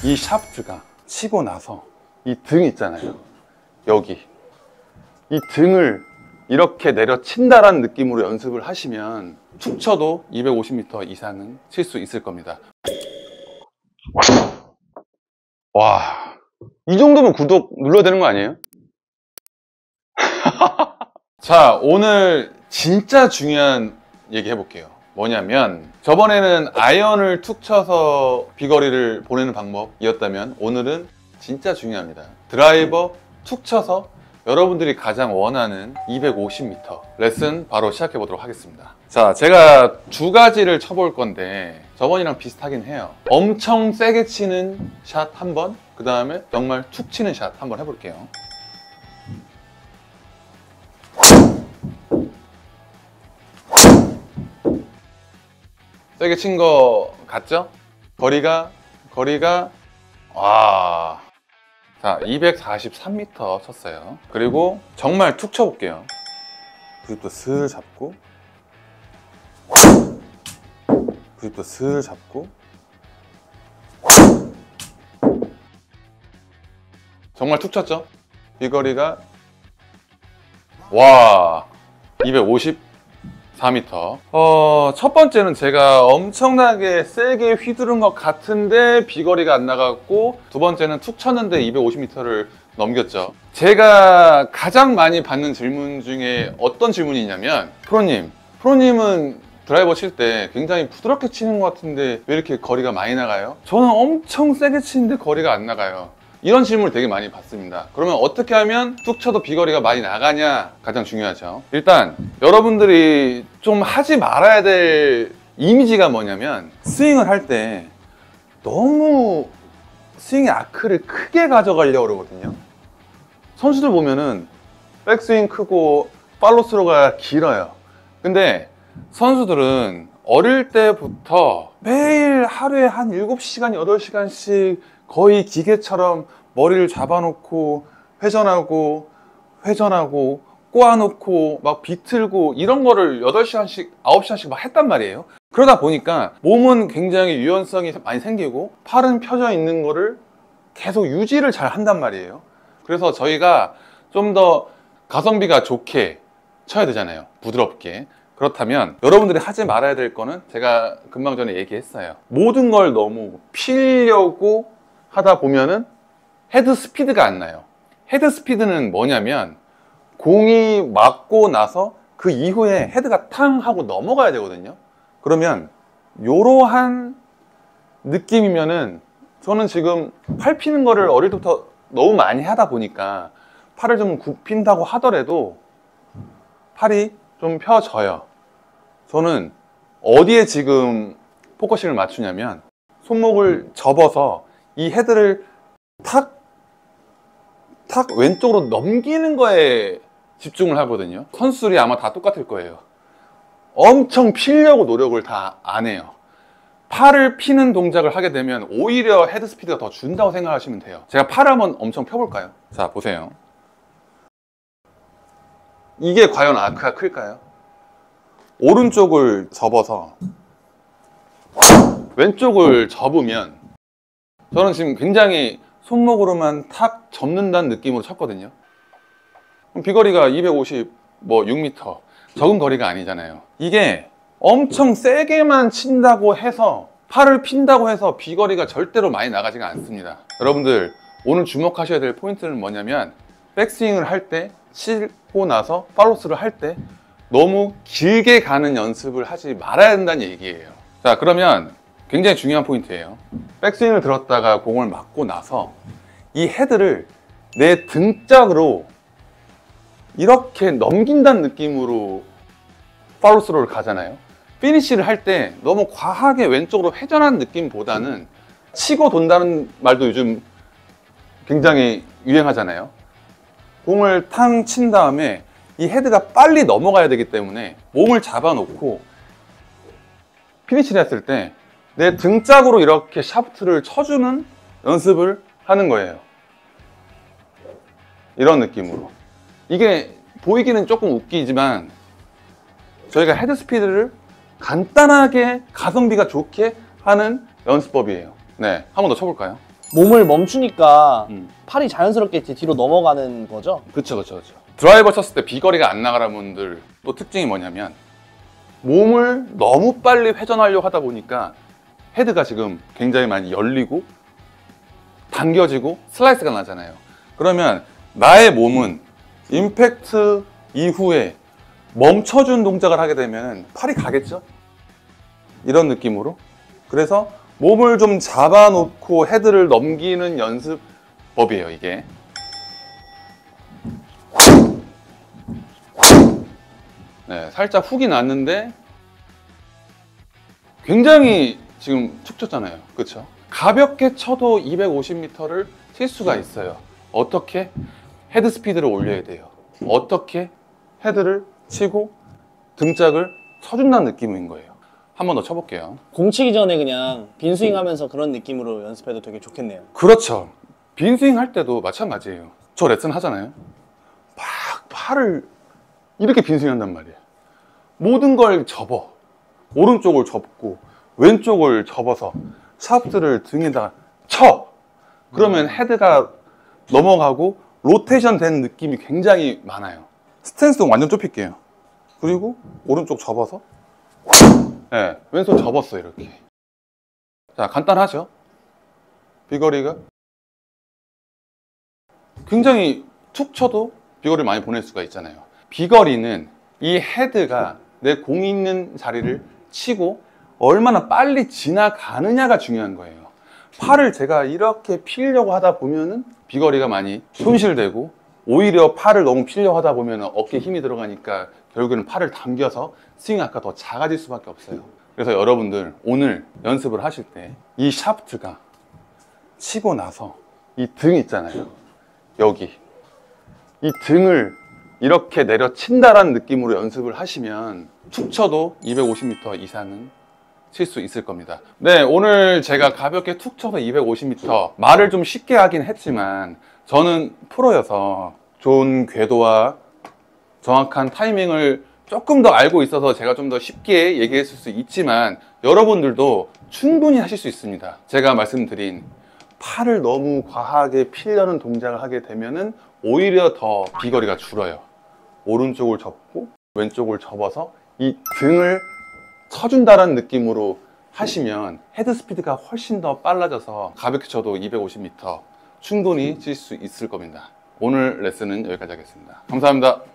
이 샤프트가 치고 나서 이 등 있잖아요. 여기 이 등을 이렇게 내려친다라는 느낌으로 연습을 하시면 툭 쳐도 250m 이상은 칠 수 있을 겁니다. 와, 이 정도면 구독 눌러야 되는 거 아니에요? 자, 오늘 진짜 중요한 얘기 해볼게요. 뭐냐면 저번에는 아이언을 툭 쳐서 비거리를 보내는 방법이었다면 오늘은 진짜 중요합니다. 드라이버 툭 쳐서 여러분들이 가장 원하는 250m 레슨 바로 시작해 보도록 하겠습니다. 자, 제가 두 가지를 쳐볼 건데 저번이랑 비슷하긴 해요. 엄청 세게 치는 샷 한 번, 그 다음에 정말 툭 치는 샷 한번 해볼게요. 세게 친 거 같죠? 거리가 와, 자, 243m 쳤어요. 그리고 정말 툭 쳐볼게요. 그립도 슬 잡고, 그립도 슬 잡고, 정말 툭 쳤죠? 비거리가 와, 254m. 첫 번째는 제가 엄청나게 세게 휘두른 것 같은데 비거리가 안 나갔고, 두 번째는 툭 쳤는데 250m를 넘겼죠. 제가 가장 많이 받는 질문 중에 어떤 질문이 있냐면, 프로님은 드라이버 칠 때 굉장히 부드럽게 치는 것 같은데 왜 이렇게 거리가 많이 나가요? 저는 엄청 세게 치는데 거리가 안 나가요. 이런 질문을 되게 많이 받습니다. 그러면 어떻게 하면 툭 쳐도 비거리가 많이 나가냐? 가장 중요하죠. 일단 여러분들이 좀 하지 말아야 될 이미지가 뭐냐면, 스윙을 할 때 너무 스윙의 아크를 크게 가져가려고 그러거든요. 선수들 보면은 백스윙 크고 팔로스로가 길어요. 근데 선수들은 어릴 때부터 매일 하루에 한 7시간, 8시간씩 거의 기계처럼 머리를 잡아놓고 회전하고 꼬아놓고 막 비틀고 이런 거를 8시간씩, 9시간씩 막 했단 말이에요. 그러다 보니까 몸은 굉장히 유연성이 많이 생기고 팔은 펴져 있는 거를 계속 유지를 잘 한단 말이에요. 그래서 저희가 좀 더 가성비가 좋게 쳐야 되잖아요. 부드럽게. 그렇다면 여러분들이 하지 말아야 될 거는 제가 금방 전에 얘기했어요. 모든 걸 너무 피려고 하다 보면은 헤드 스피드가 안 나요. 헤드 스피드는 뭐냐면 공이 맞고 나서 그 이후에 헤드가 탕 하고 넘어가야 되거든요. 그러면 이러한 느낌이면은, 저는 지금 팔 피는 거를 어릴 때부터 너무 많이 하다 보니까 팔을 좀 굽힌다고 하더라도 팔이 좀 펴져요. 저는 어디에 지금 포커싱을 맞추냐면 손목을 접어서 이 헤드를 탁 왼쪽으로 넘기는 거에 집중을 하거든요. 선수들이 아마 다 똑같을 거예요. 엄청 피려고 노력을 다 안 해요. 팔을 피는 동작을 하게 되면 오히려 헤드 스피드가 더 준다고 생각하시면 돼요. 제가 팔을 한번 엄청 펴볼까요? 자, 보세요. 이게 과연 아크가 클까요? 오른쪽을 접어서 왼쪽을 접으면, 저는 지금 굉장히 손목으로만 탁 접는다는 느낌으로 쳤거든요. 비거리가 256m, 적은 거리가 아니잖아요. 이게 엄청 세게만 친다고 해서, 팔을 핀다고 해서 비거리가 절대로 많이 나가지가 않습니다. 여러분들 오늘 주목하셔야 될 포인트는 뭐냐면, 백스윙을 할 때, 치고 나서 팔로스를 할 때 너무 길게 가는 연습을 하지 말아야 된다는 얘기예요. 자, 그러면 굉장히 중요한 포인트예요. 백스윙을 들었다가 공을 맞고 나서 이 헤드를 내 등짝으로 이렇게 넘긴다는 느낌으로 팔로스로를 가잖아요. 피니시를 할 때 너무 과하게 왼쪽으로 회전하는 느낌보다는, 치고 돈다는 말도 요즘 굉장히 유행하잖아요. 공을 탕 친 다음에 이 헤드가 빨리 넘어가야 되기 때문에 몸을 잡아놓고 피니시를 했을 때 내 등짝으로 이렇게 샤프트를 쳐주는 연습을 하는 거예요. 이런 느낌으로. 이게 보이기는 조금 웃기지만 저희가 헤드 스피드를 간단하게 가성비가 좋게 하는 연습법이에요. 네, 한 번 더 쳐볼까요? 몸을 멈추니까 음. 팔이 자연스럽게 이제 뒤로 넘어가는 거죠? 그쵸. 드라이버 쳤을 때 비거리가 안 나가는 분들 또 특징이 뭐냐면 몸을 너무 빨리 회전하려고 하다 보니까 헤드가 지금 굉장히 많이 열리고 당겨지고 슬라이스가 나잖아요. 그러면 나의 몸은 임팩트 이후에 멈춰준 동작을 하게 되면 팔이 가겠죠? 이런 느낌으로. 그래서 몸을 좀 잡아놓고 헤드를 넘기는 연습법이에요, 이게. 네, 살짝 훅이 났는데 굉장히 지금 툭 쳤잖아요. 그렇죠? 가볍게 쳐도 250m를 칠 수가 있어요. 어떻게? 헤드 스피드를 올려야 돼요. 어떻게? 헤드를 치고 등짝을 쳐준다는 느낌인 거예요. 한 번 더 쳐볼게요. 공 치기 전에 그냥 빈스윙 하면서 그런 느낌으로 연습해도 되게 좋겠네요. 그렇죠. 빈스윙 할 때도 마찬가지예요. 저 레슨 하잖아요. 막 팔을 이렇게 빈스윙 한단 말이에요. 모든 걸 접어. 오른쪽을 접고 왼쪽을 접어서 샤프트를 등에다 쳐. 그러면 헤드가 넘어가고 로테이션 된 느낌이 굉장히 많아요. 스탠스 완전 좁힐게요. 그리고 오른쪽 접어서 네, 왼손 접었어 이렇게. 자, 간단하죠? 비거리가 굉장히 툭 쳐도 비거리를 많이 보낼 수가 있잖아요. 비거리는 이 헤드가 내 공 있는 자리를 치고 얼마나 빨리 지나가느냐가 중요한 거예요. 팔을 제가 이렇게 피려고 하다 보면은 비거리가 많이 손실되고, 오히려 팔을 너무 피려고 하다 보면 어깨에 힘이 들어가니까 결국에는 팔을 당겨서 스윙이 아까 더 작아질 수밖에 없어요. 그래서 여러분들 오늘 연습을 하실 때 이 샤프트가 치고 나서 이 등 있잖아요. 여기 이 등을 이렇게 내려친다라는 느낌으로 연습을 하시면 툭 쳐도 250m 이상은 칠 수 있을 겁니다. 네, 오늘 제가 가볍게 툭 쳐서 250m, 말을 좀 쉽게 하긴 했지만 저는 프로여서 좋은 궤도와 정확한 타이밍을 조금 더 알고 있어서 제가 좀 더 쉽게 얘기했을 수 있지만 여러분들도 충분히 하실 수 있습니다. 제가 말씀드린 팔을 너무 과하게 피려는 동작을 하게 되면은 오히려 더 비거리가 줄어요. 오른쪽을 접고 왼쪽을 접어서 이 등을 쳐준다는 느낌으로 하시면 헤드 스피드가 훨씬 더 빨라져서 가볍게 쳐도 250m 충분히 칠 수 있을 겁니다. 오늘 레슨은 여기까지 하겠습니다. 감사합니다.